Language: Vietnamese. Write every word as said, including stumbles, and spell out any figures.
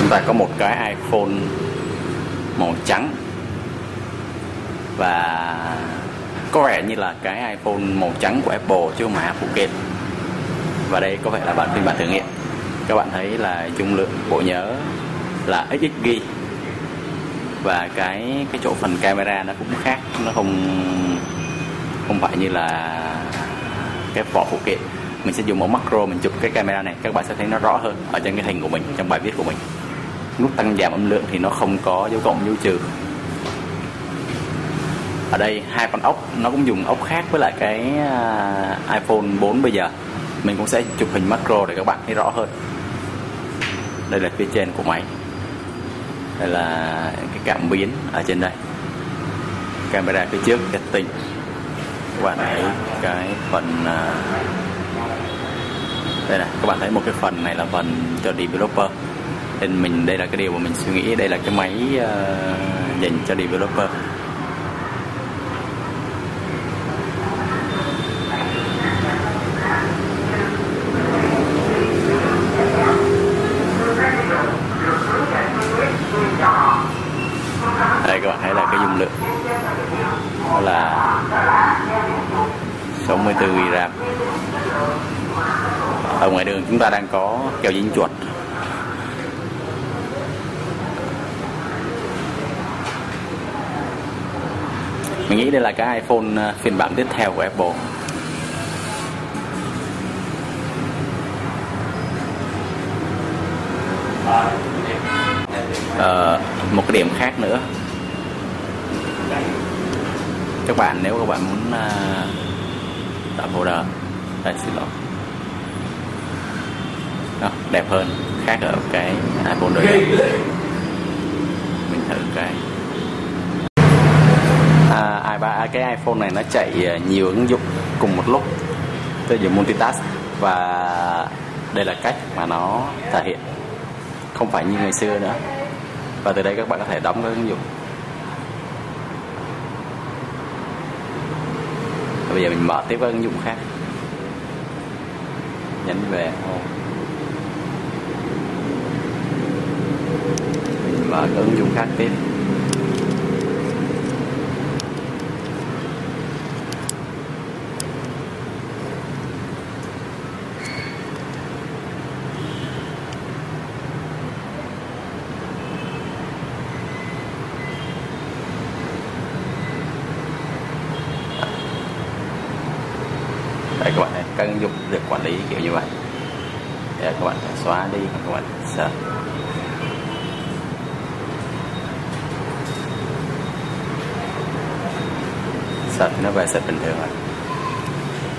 ta có một cái iPhone màu trắng và có vẻ như là cái iPhone màu trắng của Apple chứ không phải Phuket. Và đây có vẻ là bản phiên bản thử nghiệm. Các bạn thấy là dung lượng bộ nhớ là x x gi và cái cái chỗ phần camera nó cũng khác, nó không không phải như là cái vỏ phụ kiện. Mình sẽ dùng ống macro mình chụp cái camera này, các bạn sẽ thấy nó rõ hơn ở trên cái hình của mình, trong bài viết của mình. Nút tăng giảm âm lượng thì nó không có dấu cộng dấu trừ. Ở đây hai con ốc nó cũng dùng ốc khác với lại cái iPhone bốn bây giờ. Mình cũng sẽ chụp hình macro để các bạn thấy rõ hơn. Đây là phía trên của máy. Đây là cái cảm biến ở trên đây. Camera phía trước setting. Các bạn thấy cái phần đây này, các bạn thấy một cái phần này là phần cho developer. Nên mình đây là cái điều mà mình suy nghĩ, đây là cái máy uh, dành cho developer. Đây các bạn thấy là cái dung lượng đó là sáu mươi tư gi bi RAM. Ở ngoài đường chúng ta đang có keo dính chuột. Mình nghĩ đây là cái iPhone phiên bản tiếp theo của Apple. Ờ, một cái điểm khác nữa, các bạn nếu các bạn muốn uh, tạo folder, đây xin lỗi, đó, đẹp hơn, khác ở cái iPhone đời đầu. Mình thử cái à, à, cái iPhone này nó chạy nhiều ứng dụng cùng một lúc, tôi dùng multitask, và đây là cách mà nó thể hiện, không phải như ngày xưa nữa. Và từ đây các bạn có thể đóng các ứng dụng. Và bây giờ mình mở tiếp các ứng dụng khác, nhấn về mình mở các ứng dụng khác tiếp. Đây các bạn thấy các ứng dụng được quản lý kiểu như vậy. Để các bạn xóa đi, các bạn search. Search nó về search bình thường rồi.